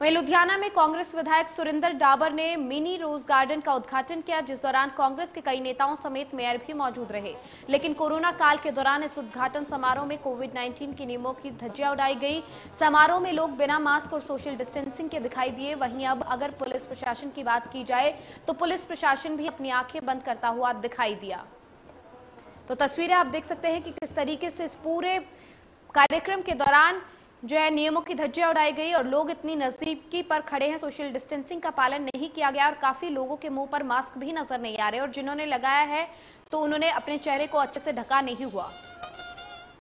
वहीं लुधियाना में कांग्रेस विधायक सुरिंदर डाबर ने मिनी रोज गार्डन का उद्घाटन किया, जिस दौरान कांग्रेस के कई नेताओं समेत मेयर भी मौजूद रहे। लेकिन कोरोना काल के दौरान इस उद्घाटन समारोह में कोविड-19 के नियमों की धज्जियां उड़ाई गई। समारोह में लोग बिना मास्क और सोशल डिस्टेंसिंग के दिखाई दिए। वहीं अब अगर पुलिस प्रशासन की बात की जाए तो पुलिस प्रशासन भी अपनी आंखें बंद करता हुआ दिखाई दिया। तो तस्वीरें आप देख सकते हैं कि किस तरीके से इस पूरे कार्यक्रम के दौरान जो है नियमों की धज्जियां उड़ाई गई और लोग इतनी नजदीकी पर खड़े हैं, सोशल डिस्टेंसिंग का पालन नहीं किया गया और काफी लोगों के मुंह पर मास्क भी नजर नहीं आ रहे और जिन्होंने लगाया है तो उन्होंने अपने चेहरे को अच्छे से ढका नहीं हुआ।